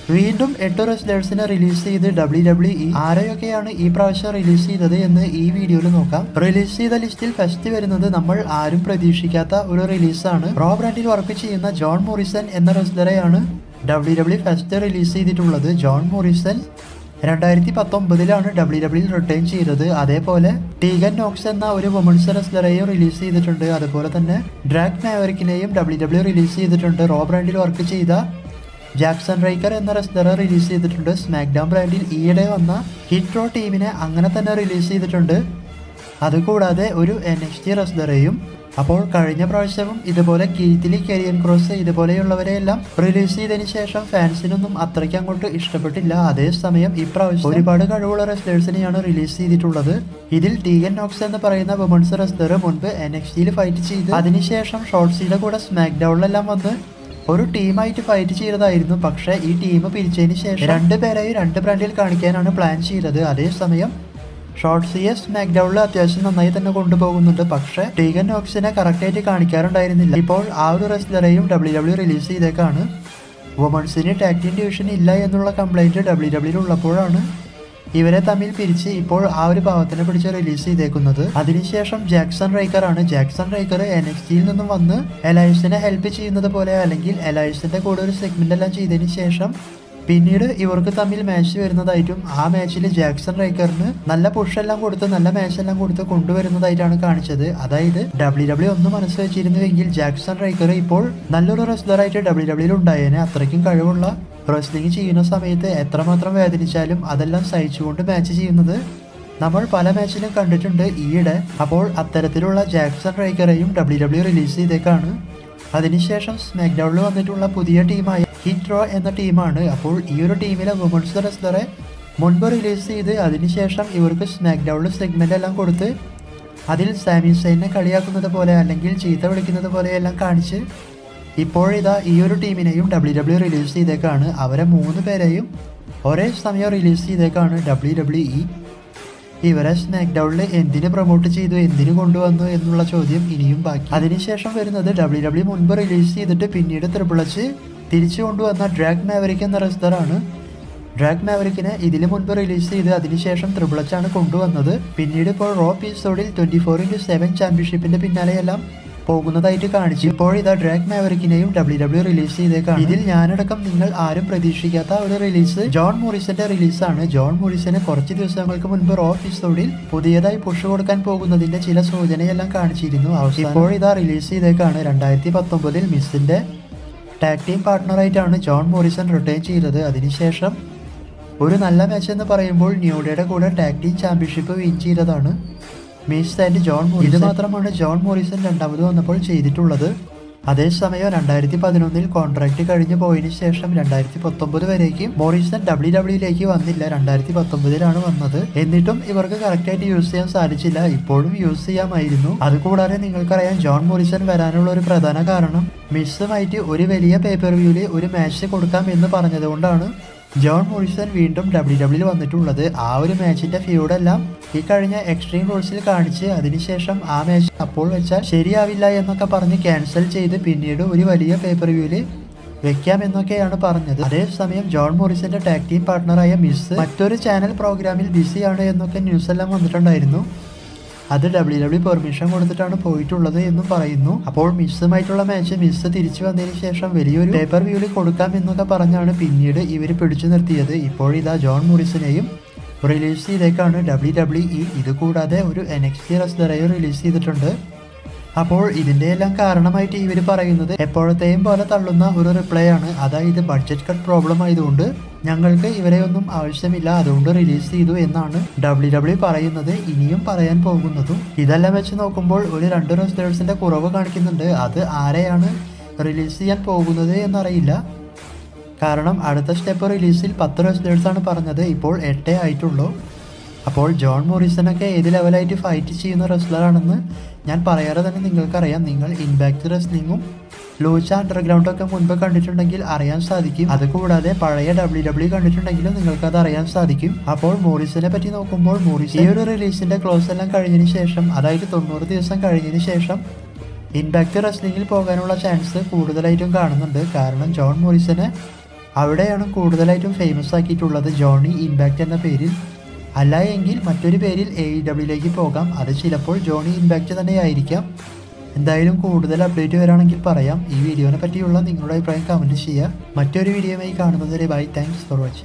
വീണ്ടും 8 റെസ്ലേഴ്സിനെ റിലീസ് ചെയ്ത് WWE ആരെയൊക്കെയാണ് ഈ പ്രാവശ്യം റിലീസ് ചെയ്തത് എന്ന് ഈ വീഡിയോയിൽ നോക്കാം. റിലീസ് ചെയ്ത ലിസ്റ്റിൽ ഫസ്റ്റ് വരുന്നത് നമ്മൾ ആരും പ്രതീക്ഷിക്കാത്ത ഒരു റിലീസാണ്. റോ ബ്രാൻഡിൽ വർക്ക് ചെയ്യുന്ന ജോൺ മോറിസൺ എന്ന റെസ്ലറെയാണ് WWE ഫസ്റ്റ് റിലീസ് ചെയ്തിട്ടുള്ളത്. ജോൺ മോറിസൺ 2019 WWE റിട്ടേൺ ചെയ്തത്. അതേപോലെ ടീഗൻ നോക്സ് എന്ന ഒരു വുമൺസ് റെസ്ലറെയും റിലീസ് ചെയ്തിട്ടുണ്ട്. അതുപോലെ തന്നെ ഡ്രാഗ് മാവറിക്കിനെയും WWE റിലീസ് ചെയ്തിട്ടുണ്ട്. റോ ബ്രാൻഡിൽ വർക്ക് ചെയ്ത ജാക്സൺ റൈക്കർ എന്ന റെസ്ലറെ റിലീസ് ചെയ്തിട്ടുണ്ട്. സ്മാക്ഡൗൺ ബ്രാൻഡിൽ ഈയിടെ വന്ന ഹിറ്റ് റോ ടീമിനെ അങ്ങനെ തന്നെ റിലീസ് ചെയ്തിട്ടുണ്ട്. അതുകൂടാതെ ഒരു NXT റെസ്ലറെയും. അപ്പോൾ കഴിഞ്ഞ പ്രാവശ്യവും ഇതുപോലെ കീത്തിലി കരിയൻ ക്രോസ് ഇതുപോലെയുള്ളവരെയെല്ലാം റിലീസ് ചെയ്തതിന് ശേഷം ഫാൻസിനൊന്നും അത്രയ്ക്ക് അങ്ങോട്ട് ഇഷ്ടപ്പെട്ടില്ല. അതേസമയം ഇപ്രാവശ്യം ഒരുപാട് കഴിവുള്ള റെസ്ലേഴ്സിനെയാണ് റിലീസ് ചെയ്തിട്ടുള്ളത്. ഇതിൽ ടീഗൻ നോക്സ് എന്ന് പറയുന്ന വുമൺസ് റെസ്ലർ മുൻപ് NXTയിൽ ഫൈറ്റ് ചെയ്ത് അതിനുശേഷം ഷോർട്സിയുടെ കൂടെ സ്മാക്ഡൗണിലെല്ലാം വന്ന് ഒരു ടീമായിട്ട് ഫൈറ്റ് ചെയ്തതായിരുന്നു. പക്ഷേ ഈ ടീം പിരിച്ചതിന് ശേഷം രണ്ടുപേരെയും രണ്ട് ബ്രാൻഡിൽ കാണിക്കാനാണ് പ്ലാൻ ചെയ്തത്. അതേസമയം ഷോർട്സിയെ സ്മാക്ഡൗണിൽ അത്യാവശ്യം നന്നായി തന്നെ കൊണ്ടുപോകുന്നുണ്ട്. പക്ഷേ ടീഗൻ നോക്സിനെ കറക്റ്റായിട്ട് കാണിക്കാറുണ്ടായിരുന്നില്ല. ഇപ്പോൾ ആ ഒരു റെസ്ലറെയും WWE റിലീസ് ചെയ്തേക്കാണ്. വുമൺസിന് ടാഗ് ടീം ഡിവിഷൻ ഇല്ല എന്നുള്ള കംപ്ലൈൻറ്റ് WWE ഉള്ളപ്പോഴാണ് ഇവരെ തമ്മിൽ പിരിച്ച് ഇപ്പോൾ ആ ഒരു ഭാവത്തിനെ പിടിച്ച് റിലീസ് ചെയ്തേക്കുന്നത്. അതിനുശേഷം ജാക്സൺ റൈക്കർ ആണ്. ജാക്സൺ റൈക്കർ NXTയിൽ നിന്നും വന്ന് എലൈസിനെ ഹെൽപ്പ് ചെയ്യുന്നത് പോലെ അല്ലെങ്കിൽ എലൈസിന്റെ കൂടെ ഒരു സെഗ്മെന്റ് എല്ലാം ചെയ്തതിന് ശേഷം പിന്നീട് ഇവർക്ക് തമ്മിൽ മാച്ച് വരുന്നതായിട്ടും ആ മാച്ചിൽ ജാക്സൺ റൈക്കറിന് നല്ല പുഷെല്ലാം കൊടുത്ത് നല്ല മാച്ചെല്ലാം കൊടുത്ത് കൊണ്ടുവരുന്നതായിട്ടാണ് കാണിച്ചത്. അതായത് WWE ഒന്ന് മനസ്സ് വെച്ചിരുന്നുവെങ്കിൽ ജാക്സൺ റൈക്കർ ഇപ്പോൾ നല്ലൊരു റെസ്ലറായിട്ട് WWEയിൽ ഉണ്ടായേനെ. അത്രയ്ക്കും കഴിവുള്ള റെസ്ലിംഗ് ചെയ്യുന്ന സമയത്ത് എത്രമാത്രം വേദനിച്ചാലും അതെല്ലാം സഹിച്ചുകൊണ്ട് മാച്ച് ചെയ്യുന്നത് നമ്മൾ പല മാച്ചിലും കണ്ടിട്ടുണ്ട് ഈയിടെ. അപ്പോൾ അത്തരത്തിലുള്ള ജാക്സൺ റൈക്കറെയും WWE റിലീസ് ചെയ്തേക്കാണ്. അതിനുശേഷം സ്മാക്ഡൗണിൽ വന്നിട്ടുള്ള പുതിയ ടീമായ ഹിറ്റ് റോ എന്ന ടീമാണ്. അപ്പോൾ ഈ ഒരു ടീമിലെ വുമൺസ് റെസ്ലറെ മുൻപ് റിലീസ് ചെയ്ത് അതിനുശേഷം ഇവർക്ക് സ്മാക്ഡൗണിൽ സെഗ്മെന്റ് എല്ലാം കൊടുത്ത് അതിൽ സാമി സൈനെ കളിയാക്കുന്നത് പോലെ അല്ലെങ്കിൽ ചീത്ത വിളിക്കുന്നത് പോലെയെല്ലാം കാണിച്ച് ഇപ്പോഴിതാ ഈ ഒരു ടീമിനെയും WWE റിലീസ് ചെയ്തേക്കാണ്. അവരെ 3 പേരെയും ഒരേ സമയം റിലീസ് ചെയ്തേക്കാണ് WWE. ഇവരെ സ്മാക്ഡൗണിൽ എന്തിന് പ്രൊമോട്ട് ചെയ്തു, എന്തിനു കൊണ്ടുവന്നു എന്നുള്ള ചോദ്യം ഇനിയും ബാക്കി. അതിനുശേഷം വരുന്നത് WWE മുൻപ് റിലീസ് ചെയ്തിട്ട് പിന്നീട് ത്രിപിളച്ച് തിരിച്ചു കൊണ്ടുവന്ന ഡ്രാഗ് മാവറിക് എന്ന റെസ്ലറാണ്. ഡ്രാഗ് മാവറിക്കിനെ ഇതിന് മുൻപ് റിലീസ് ചെയ്ത് അതിനുശേഷം ത്രിപിളച്ചാണ് കൊണ്ടുവന്നത്. പിന്നീട് ഇപ്പോൾ റോ എപ്പിസോഡിൽ 24x7 ചാമ്പ്യൻഷിപ്പിന്റെ പിന്നാലെയെല്ലാം പോകുന്നതായിട്ട് കാണിച്ചു. ഇപ്പോൾ ഇതാ ഡ്രാഗ് മാവറിക്കിനെയും WWE റിലീസ് ചെയ്തേക്കാണ്. ഇതിൽ ഞാനടക്കം നിങ്ങൾ ആരും പ്രതീക്ഷിക്കാത്ത ഒരു റിലീസ് ജോൺ മോറിസന്റെ റിലീസാണ്. ജോൺ മോറിസന് കുറച്ച് ദിവസങ്ങൾക്ക് മുൻപ് റോ എപ്പിസോഡിൽ പുതിയതായി പുഷ് കൊടുക്കാൻ പോകുന്നതിന്റെ ചില സൂചനയെല്ലാം കാണിച്ചിരുന്നു. ഇപ്പോൾ ഇതാ റിലീസ് ചെയ്തേക്കാണ്. 2019 മിസ്സിന്റെ ടാഗ് ടീം പാർട്ട്ണറായിട്ടാണ് ജോൺ മോറിസൺ റിട്ടേൺ ചെയ്തത്. അതിനുശേഷം ഒരു നല്ല മാച്ച് എന്ന് പറയുമ്പോൾ ന്യൂഡേയുടെ കൂടെ ടാഗ് ടീം ചാമ്പ്യൻഷിപ്പ് വിൻ ചെയ്തതാണ് മിസ് ആൻഡ് ജോൺ മോറിസൺ. ഇത് മാത്രമാണ് ജോൺ മോറിസൺ രണ്ടാമത് വന്നപ്പോൾ ചെയ്തിട്ടുള്ളത്. അതേസമയം 2011 കോൺട്രാക്ട് കഴിഞ്ഞു പോയതിനു ശേഷം 2019 വരേക്കും മോറിസൺ WWEയിലേക്ക് വന്നില്ല. 2019 വന്നത്. എന്നിട്ടും ഇവർക്ക് കറക്റ്റായിട്ട് യൂസ് ചെയ്യാൻ സാധിച്ചില്ല. ഇപ്പോഴും യൂസ് ചെയ്യാമായിരുന്നു. അതുകൂടാതെ നിങ്ങൾക്കറിയാം ജോൺ മോറിസൺ വരാനുള്ള ഒരു പ്രധാന കാരണം മിസ്സുമായിട്ട് ഒരു വലിയ പേപ്പർവ്യൂവിൽ ഒരു മാച്ച് കൊടുക്കാം എന്ന് പറഞ്ഞതുകൊണ്ടാണ് ജോൺ മോറിസൺ വീണ്ടും WWE വന്നിട്ടുള്ളത്. ആ ഒരു മാച്ചിന്റെ ഫ്യൂഡെല്ലാം ഈ കഴിഞ്ഞ എക്സ്ട്രീം റൂൾസിൽ കാണിച്ച് അതിനുശേഷം ആ മാച്ച് അപ്പോൾ വെച്ചാൽ ശരിയാവില്ല എന്നൊക്കെ പറഞ്ഞ് ക്യാൻസൽ ചെയ്ത് പിന്നീട് ഒരു വലിയ പേപ്പർവ്യൂവിൽ വെക്കാമെന്നൊക്കെയാണ് പറഞ്ഞത്. അതേസമയം ജോൺ മോറിസന്റെ ടാഗ് ടീം പാർട്ട്ണറായ മിസ് മറ്റൊരു ചാനൽ പ്രോഗ്രാമിൽ ബിസിയാണ് എന്നൊക്കെ ന്യൂസ് എല്ലാം വന്നിട്ടുണ്ടായിരുന്നു. അത് WWE പെർമിഷൻ കൊടുത്തിട്ടാണ് പോയിട്ടുള്ളത് എന്നും പറയുന്നു. അപ്പോൾ മിസ്സുമായിട്ടുള്ള മാച്ച് മിസ് തിരിച്ചു വന്നതിന് ശേഷം വലിയൊരു പേപ്പർ വ്യൂവിൽ കൊടുക്കാം എന്നൊക്കെ പറഞ്ഞാണ് പിന്നീട് ഇവർ പിടിച്ചു നിർത്തിയത്. ഇപ്പോഴിതാ ജോൺ മോറിസനെയും റിലീസ് ചെയ്തേക്കാണ് WWE. ഇതുകൂടാതെ ഒരു NXT റെസ്ലറെയും റിലീസ് ചെയ്തിട്ടുണ്ട്. അപ്പോൾ ഇതിൻ്റെ എല്ലാം കാരണമായിട്ട് ഇവർ പറയുന്നത് എപ്പോഴത്തെയും പോലെ തള്ളുന്ന ഒരു റിപ്ലൈ ആണ്. അതായത് ബഡ്ജറ്റ് കട്ട് പ്രോബ്ലം ആയതുകൊണ്ട് ഞങ്ങൾക്ക് ഇവരെ ഒന്നും ആവശ്യമില്ല, അതുകൊണ്ട് റിലീസ് ചെയ്തു എന്നാണ് WWE പറയുന്നത്, ഇനിയും പറയാൻ പോകുന്നതും. ഇതെല്ലാം വെച്ച് നോക്കുമ്പോൾ ഒരു 2 റെസ്ലേഴ്സിന്റെ കുറവ് കാണിക്കുന്നുണ്ട്. അത് ആരെയാണ് റിലീസ് ചെയ്യാൻ പോകുന്നത് എന്നറിയില്ല. കാരണം അടുത്ത സ്റ്റെപ്പ് റിലീസിൽ 10 റെസ്ലേഴ്സാണ് പറഞ്ഞത്. ഇപ്പോൾ 8 ആയിട്ടുള്ളൂ. അപ്പോൾ ജോൺ മോറിസനൊക്കെ ഏത് ലെവലായിട്ട് ഫൈറ്റ് ചെയ്യുന്ന റെസ്ലറാണെന്ന് ഞാൻ പറയാതെ തന്നെ നിങ്ങൾക്കറിയാം. നിങ്ങൾ ഇമ്പാക്ട് റെസ്ലിങ്ങും ലൂച്ച അണ്ടർഗ്രൗണ്ടൊക്കെ മുൻപ് കണ്ടിട്ടുണ്ടെങ്കിൽ അറിയാൻ സാധിക്കും. അതുകൂടാതെ പഴയ WWE കണ്ടിട്ടുണ്ടെങ്കിലും നിങ്ങൾക്കത് അറിയാൻ സാധിക്കും. അപ്പോൾ മോറിസനെ പറ്റി നോക്കുമ്പോൾ മോറിസ് ഈ ഒരു റിലീസിന്റെ ക്ലോസ് എല്ലാം കഴിഞ്ഞതിന് ശേഷം, അതായത് 90 ദിവസം കഴിഞ്ഞതിന് ശേഷം ഇമ്പാക്ട് റെസ്ലിംഗിൽ പോകാനുള്ള ചാൻസ് കൂടുതലായിട്ടും കാണുന്നുണ്ട്. കാരണം ജോൺ മോറിസനെ അവിടെയാണ് കൂടുതലായിട്ടും ഫേമസ് ആക്കിയിട്ടുള്ളത് ജോണി ഇമ്പാക്റ്റ് എന്ന പേരിൽ. അല്ല എങ്കിൽ മറ്റൊരു പേരിൽ AEWയിലേക്ക് പോകാം. അത് ചിലപ്പോൾ ജോണി ഇമ്പാക്റ്റ് തന്നെ ആയിരിക്കാം. എന്തായാലും കൂടുതൽ അപ്ഡേറ്റ് വരാണെങ്കിൽ പറയാം. ഈ വീഡിയോനെ പറ്റിയുള്ള നിങ്ങളുടെ അഭിപ്രായം കമൻറ്റ് ചെയ്യുക. മറ്റൊരു വീഡിയോയുമായി കാണുന്നതുവരെ ബൈ. Thanks for watching.